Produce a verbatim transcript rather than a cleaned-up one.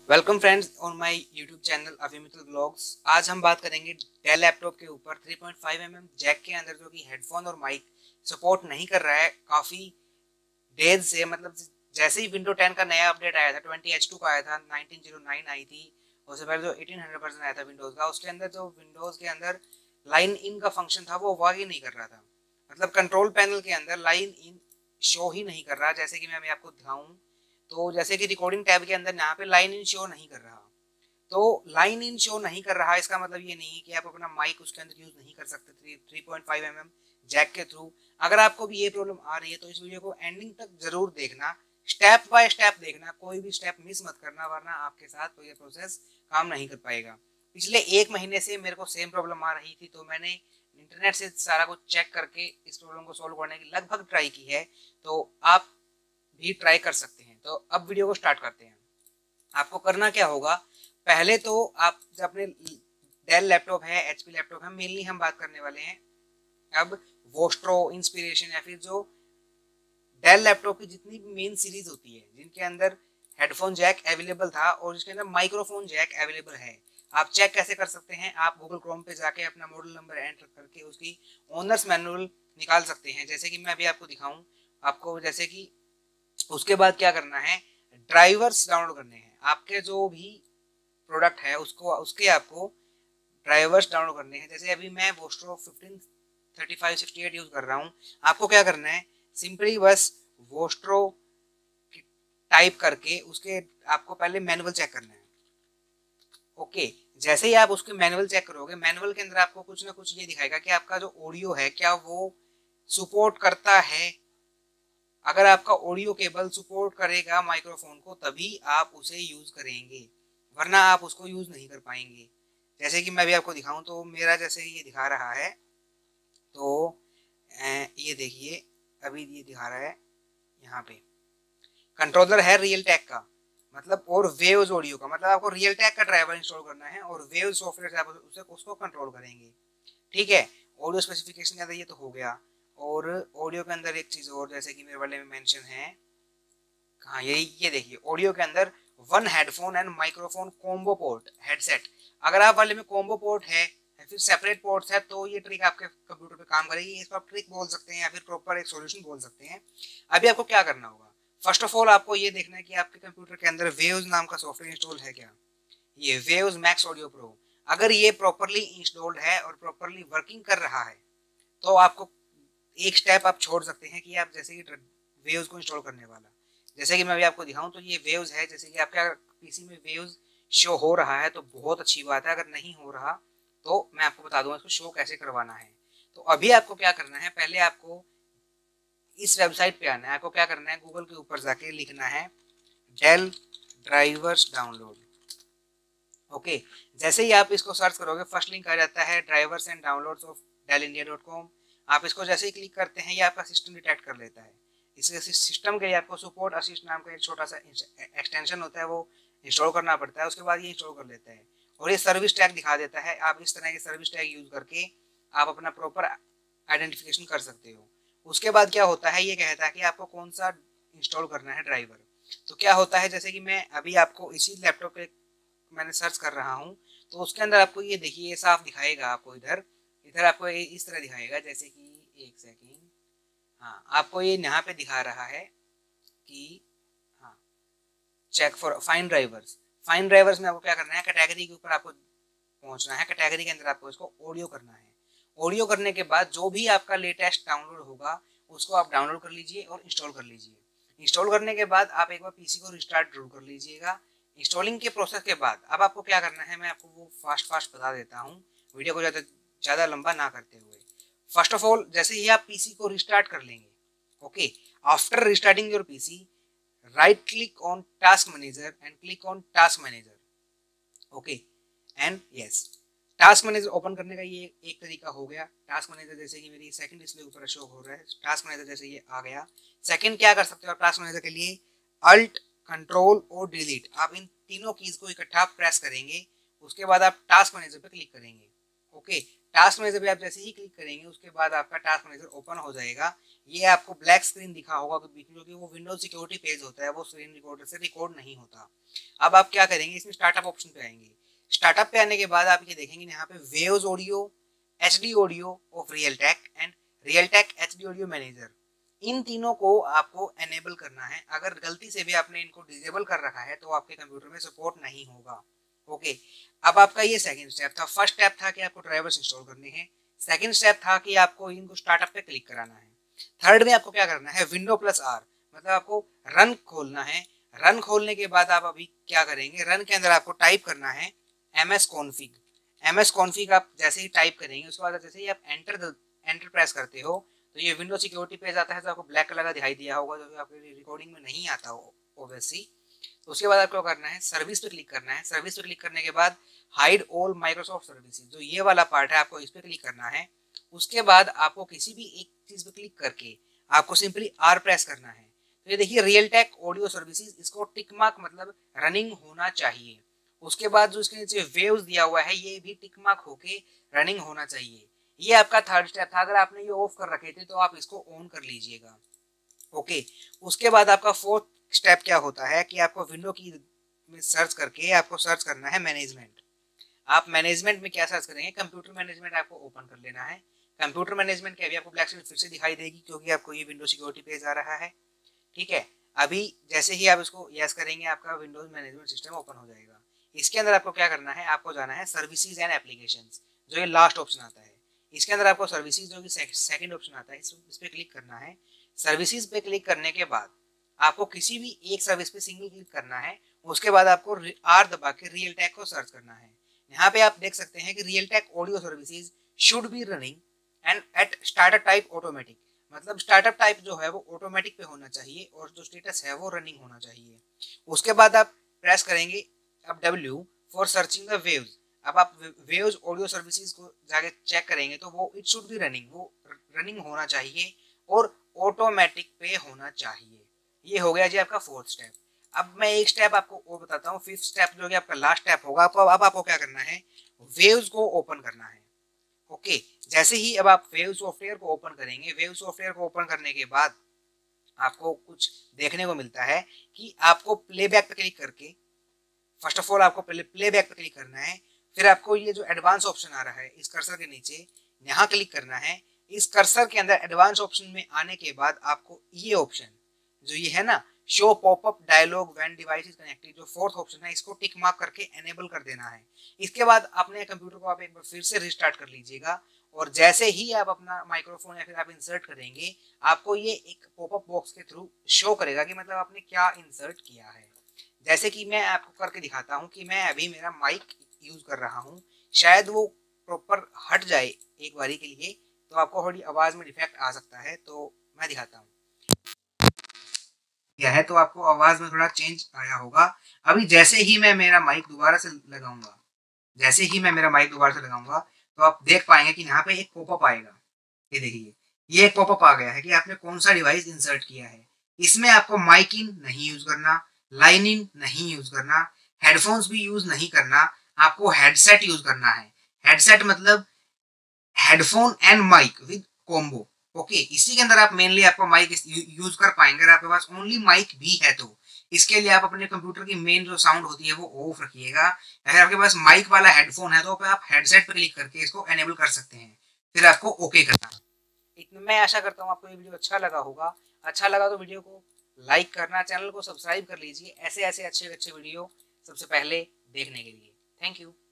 Welcome friends on my YouTube channel Abhimitra blogs. आज हम बात करेंगे डेल लैपटॉप के ऊपर three point five M M jack के अंदर जो कि हेडफोन और माइक सपोर्ट नहीं कर रहा है काफ़ी डेज से। मतलब जैसे ही विंडो टेन का नया अपडेट आया था, ट्वेंटी एच टू का आया था, नाइनटीन ओ नाइन आई थी, उससे पहले जो एटीन हंड्रेड वर्जन आया था विंडोज़ का, उसके अंदर जो विंडोज़ के अंदर लाइन इन का फंक्शन था वो वर्क ही नहीं कर रहा था। मतलब कंट्रोल पैनल के अंदर लाइन इन शो ही नहीं कर रहा। जैसे कि मैं अभी आपको दिखाऊं तो जैसे कि रिकॉर्डिंग टैब के अंदर यहाँ पे लाइन इन शो नहीं कर रहा। तो लाइन इन शो नहीं कर रहा, इसका मतलब ये नहीं है कि आप अपना माइक उसके अंदर यूज नहीं कर सकते three point five M M jack के थ्रू। अगर आपको भी ये प्रॉब्लम आ रही है तो इस वीडियो को एंडिंग तक जरूर देखना, स्टेप बाय स्टेप देखना, कोई भी स्टेप मिस मत करना, वरना आपके साथ कोई प्रोसेस काम नहीं कर पाएगा। पिछले एक महीने से मेरे को सेम प्रॉब्लम आ रही थी, तो मैंने इंटरनेट से सारा कुछ चेक करके इस प्रॉब्लम को सॉल्व करने की लगभग ट्राई की है। तो आप भी ट्राई कर सकते हैं। तो अब वीडियो को स्टार्ट करते हैं। आपको करना क्या होगा, पहले तो आप जब अपने डेल लैपटॉप है, एचपी लैपटॉप है, मेनली हम बात करने वाले हैं अब वोस्ट्रो, इंस्पिरेशन या फिर जो डेल लैपटॉप की जितनी भी मेन सीरीज होती है जिनके अंदर हेडफोन जैक अवेलेबल था और जिसके अंदर माइक्रोफोन जैक अवेलेबल है। आप चेक कैसे कर सकते हैं, आप गूगल क्रोम पे जाके अपना मॉडल नंबर एंटर करके उसकी ओनर्स मैनुअल निकाल सकते हैं। जैसे कि मैं अभी आपको दिखाऊं आपको, जैसे कि उसके बाद क्या करना है, ड्राइवर्स डाउनलोड करने हैं। आपके जो भी प्रोडक्ट है उसको उसके आपको ड्राइवर्स डाउनलोड करने हैं। जैसे अभी मैं Vostro fifteen thirty five sixty eight use कर रहा हूँ। आपको क्या करना है, सिंपली बस वोस्ट्रो टाइप करके उसके आपको पहले मैनुअल चेक करना है। ओके, जैसे ही आप उसके मैनुअल चेक करोगे, मैनुअल के अंदर आपको कुछ ना कुछ ये दिखाएगा कि आपका जो ऑडियो है क्या वो सपोर्ट करता है। अगर आपका ऑडियो केबल सपोर्ट करेगा माइक्रोफोन को तभी आप उसे यूज करेंगे, वरना आप उसको यूज नहीं कर पाएंगे। जैसे कि मैं भी आपको दिखाऊं तो मेरा जैसे ये दिखा रहा है, तो ये देखिए अभी ये दिखा रहा है यहाँ पे कंट्रोलर है रियल टेक का, मतलब और वेव्स ऑडियो का, मतलब आपको रियल टेक का ड्राइवर इंस्टॉल करना है और वेव सॉफ्टवेयर से आप उसे उसको कंट्रोल करेंगे। ठीक है, ऑडियो स्पेसिफिकेशन के अंदर ये तो हो गया। और ऑडियो के अंदर एक चीज और, जैसे कि मेरे वाले में मेंशन है, हाँ यही ये देखिए ऑडियो के अंदर one headphone and microphone combo port headset. अगर आप वाले में कॉम्बो पोर्ट है या फिर सेपरेट पोर्ट्स है तो ये ट्रिक आपके कंप्यूटर पे काम करेगी। इसको आप ट्रिक बोल सकते हैं या फिर प्रॉपर एक सॉल्यूशन बोल सकते हैं। अभी आपको क्या करना होगा, फर्स्ट ऑफ ऑल आपको ये देखना है कि आपके कंप्यूटर के अंदर वेव्स नाम का सॉफ्टवेयर इंस्टॉल है क्या, ये वेव्स मैक्स ऑडियो प्रो। अगर ये प्रॉपरली इंस्टॉल्ड है और प्रॉपरली वर्किंग कर रहा है तो आपको एक स्टेप आप छोड़ सकते हैं कि आप जैसे कि वेव्स को इंस्टॉल करने वाला, जैसे कि मैं अभी आपको दिखाऊं तो ये वेव्स है। जैसे कि आपका पीसी में वेव्स शो हो रहा है तो बहुत अच्छी बात है, अगर नहीं हो रहा तो मैं आपको बता दूंगा इसको शो कैसे करवाना है। तो अभी आपको क्या करना है, पहले आपको इस वेबसाइट पे आना है। आपको क्या करना है, गूगल के ऊपर जाके लिखना है डेल ड्राइवर्स डाउनलोड। ओके, जैसे ही आप इसको सर्च करोगे फर्स्ट लिंक आ जाता है drivers and downloads of Dell India dot com. आप इसको जैसे ही क्लिक करते हैं ये आपका सिस्टम डिटेक्ट कर लेता है। इसके सिस्टम के लिए आपको सपोर्ट असिस्ट नाम का एक छोटा सा एक्सटेंशन होता है, वो इंस्टॉल करना पड़ता है। उसके बाद ये इंस्टॉल कर लेता है और ये सर्विस टैग दिखा देता है। आप इस तरह के सर्विस टैग यूज करके आप अपना प्रॉपर आइडेंटिफिकेशन कर सकते हो। उसके बाद क्या होता है, ये कहता है कि आपको कौन सा इंस्टॉल करना है ड्राइवर। तो क्या होता है, जैसे कि मैं अभी आपको इसी लैपटॉप पे मैंने सर्च कर रहा हूँ तो उसके अंदर आपको ये देखिए ये साफ दिखाएगा। आपको इधर इधर आपको ये इस तरह दिखाएगा, जैसे कि एक सेकेंड, हाँ आपको ये यहाँ पे दिखा रहा है कि हाँ check for fine drivers. Fine drivers में आपको क्या करना है, कैटेगरी के ऊपर आपको पहुंचना है। कैटेगरी के अंदर आपको इसको ऑडियो करना है। ऑडियो करने के बाद जो भी आपका लेटेस्ट डाउनलोड होगा उसको आप डाउनलोड कर लीजिए और इंस्टॉल कर लीजिए। इंस्टॉल करने के बाद आप एक बार पीसी को रिस्टार्ट जरूर कर लीजिएगा। इंस्टॉलिंग के प्रोसेस के बाद अब आपको क्या करना है, मैं आपको वो फास्ट फास्ट बता देता हूँ वीडियो को ज़्यादा ज़्यादा लंबा ना करते हुए। फर्स्ट ऑफ ऑल जैसे ही आप पीसी को रिस्टार्ट कर लेंगे, okay, after restarting your PC right click on task manager and click on task manager. Okay and yes, task manager open करने का ये एक तरीका हो गया। टास्क मैनेजर जैसे कि मेरी सेकंड डिस्प्ले ऊपर शो हो रहा है, टास्क मैनेजर जैसे ये आ गया। सेकंड क्या कर सकते हो आप टास्क मैनेजर के लिए, अल्ट कंट्रोल और डिलीट, आप इन तीनों कीज को इकट्ठा प्रेस करेंगे। उसके बाद आप टास्क मैनेजर पे क्लिक करेंगे। ओके, टास्क मैनेजर पे आप जैसे ही क्लिक करेंगे उसके बाद आपका टास्क मैनेजर ओपन हो जाएगा। ये आपको ब्लैक स्क्रीन दिखा होगा क्योंकि वो विंडोज सिक्योरिटी पेज होता है, वो स्क्रीन रिकॉर्डर से रिकॉर्ड नहीं होता। अब आप क्या करेंगे, इसमें स्टार्टअप ऑप्शन पे आएंगे। स्टार्टअप पे आने के बाद आप ये देखेंगे यहाँ पे waves audio, HD audio of Realtek and Realtek HD audio manager, इन तीनों को आपको एनेबल करना है। अगर गलती से भी आपने इनको डिसेबल कर रखा है तो आपके कंप्यूटर में सपोर्ट नहीं होगा। ओके, अब आपका ये सेकंड स्टेप था। फर्स्ट स्टेप था कि आपको ड्राइवर्स इंस्टॉल करने हैं। सेकंड स्टेप था कि आपको इनको स्टार्टअप पे क्लिक कराना है। थर्ड में आपको क्या करना है, विंडो प्लस आर, मतलब आपको रन खोलना है। रन खोलने के बाद आप अभी क्या करेंगे, रन के अंदर आपको टाइप करना है M S config. M S config आप जैसे ही टाइप करेंगे उसके बाद जैसे ही आप एंटर एंटर प्रेस करते हो तो ये विंडो सिक्योरिटी पेज आता है, जो आपको ब्लैक कलर का दिखाई दिया होगा, जो आपके रिकॉर्डिंग में नहीं आता हो ओबीएसली। तो उसके बाद आपको करना है सर्विस पे क्लिक करना है। सर्विस पे क्लिक करने के बाद हाइड ऑल माइक्रोसॉफ्ट सर्विसेज, जो ये वाला पार्ट है आपको इस पे क्लिक करना है। उसके बाद आपको किसी भी एक चीज पे क्लिक करके आपको सिंपली आर प्रेस करना है। तो ये देखिए रियलटेक ऑडियो सर्विसेज, इसको टिक मार्क मतलब रनिंग होना चाहिए। उसके बाद जो इसके नीचे वेव्स दिया हुआ है ये भी टिक मार्क होके रनिंग होना चाहिए। ये आपका थर्ड स्टेप था। अगर आपने ये ऑफ कर रखे थे तो आप इसको ऑन कर लीजिएगा। ओके, उसके बाद आपका फोर्थ स्टेप क्या होता है कि आपको विंडो की में सर्च करके आपको सर्च करना है मैनेजमेंट। आप मैनेजमेंट में क्या सर्च करेंगे, कंप्यूटर मैनेजमेंट आपको ओपन कर लेना है। कंप्यूटर मैनेजमेंट के अभी आपको ब्लैक स्क्रीन फिर से दिखाई देगी क्योंकि आपको ये विंडो सिक्योरिटी पेज आ रहा है। ठीक है, अभी जैसे ही आप इसको यस करेंगे आपका विंडोज मैनेजमेंट सिस्टम ओपन हो जाएगा। इसके अंदर आपको क्या करना है, आपको जाना है सर्विसेज एंड एप्लीकेशंस, जो ये लास्ट ऑप्शन आता है। इसके अंदर आपको सर्विसेज जो कि सेकंड ऑप्शन आता है, इस, इस पे क्लिक करना है। सर्विसेज पे क्लिक करने के बाद आपको किसी भी एक सर्विस पे सिंगल क्लिक करना है। उसके बाद आपको आर दबा के रियलटेक को सर्च करना है। यहाँ पे आप देख सकते हैं कि Realtek audio services should be running and at startup type automatic, मतलब स्टार्टअप टाइप जो है वो ऑटोमेटिक पे होना चाहिए और जो स्टेटस है वो रनिंग होना चाहिए। उसके बाद आप प्रेस करेंगे अब W for searching the waves. अब आप वेव्स ऑडियो सर्विसेज को जाके चेक करेंगे तो वो इट शुड बी रनिंग, वो रनिंग होना चाहिए और ऑटोमेटिक पे होना चाहिए। ये हो गया जी आपका फोर्थ स्टेप। अब मैं एक स्टेप आपको और बताता हूँ, फिफ्थ स्टेप जो कि आपका लास्ट स्टेप होगा। आपको अब आपको क्या करना है, वेव्स को ओपन करना है। ओके, जैसे ही अब आप वेव सॉफ्टवेयर को ओपन करेंगे, वेव सॉफ्टवेयर को ओपन करने के बाद आपको कुछ देखने को मिलता है कि आपको प्लेबैक पे क्लिक करके, फर्स्ट ऑफ ऑल आपको पहले प्लेबैक पे क्लिक करना है। फिर आपको ये जो एडवांस ऑप्शन आ रहा है इस कर्सर के नीचे, यहाँ क्लिक करना है। इस कर्सर के अंदर एडवांस ऑप्शन में आने के बाद आपको ये ऑप्शन जो ये है ना, show popup dialog when device is connected, जो फोर्थ ऑप्शन है, इसको टिक मार्क करके एनेबल कर देना है। इसके बाद अपने कंप्यूटर को आप एक बार फिर से रिस्टार्ट कर लीजिएगा और जैसे ही आप अपना माइक्रोफोन या फिर आप इंसर्ट करेंगे आपको ये एक पॉपअप बॉक्स के थ्रू शो करेगा कि मतलब आपने क्या इंसर्ट किया है। जैसे कि मैं आपको करके दिखाता हूँ कि मैं अभी मेरा माइक यूज कर रहा हूँ, शायद वो प्रॉपर हट जाए एक बारी के लिए तो आपको थोड़ी आवाज में डिफेक्ट आ सकता है, तो मैं दिखाता हूँ क्या है। तो आपको आवाज में थोड़ा चेंज आया होगा। अभी जैसे ही मैं मेरा माइक दोबारा से लगाऊंगा, जैसे ही मैं मेरा माइक दोबारा से लगाऊंगा तो आप देख पाएंगे कि यहाँ पे एक पॉपअप आएगा। ये देखिए, ये एक पॉपअप आ गया है कि आपने कौन सा डिवाइस इंसर्ट किया है। इसमें आपको माइक इन नहीं यूज करना, लाइन इन नहीं यूज करना, हेडफोन्स भी यूज नहीं करना, आपको हेडसेट यूज करना है। हेडसेट मतलब headphone and mic with combo. Okay, इसी के अंदर आप मेनली आपको माइक यूज कर पाएंगे। अगर आपके पास ओनली माइक भी है तो इसके लिए आप अपने कंप्यूटर की मेन जो साउंड होती है वो ऑफ रखिएगा। अगर आपके पास माइक वाला हेडफोन है तो आप हेडसेट पर क्लिक करके इसको एनेबल कर सकते हैं, फिर आपको ओके करना। इतना मैं आशा करता हूँ आपको ये वीडियो अच्छा लगा होगा। अच्छा लगा तो वीडियो को लाइक करना, चैनल को सब्सक्राइब कर लीजिए ऐसे ऐसे अच्छे अच्छे वीडियो सबसे पहले देखने के लिए। Thank you.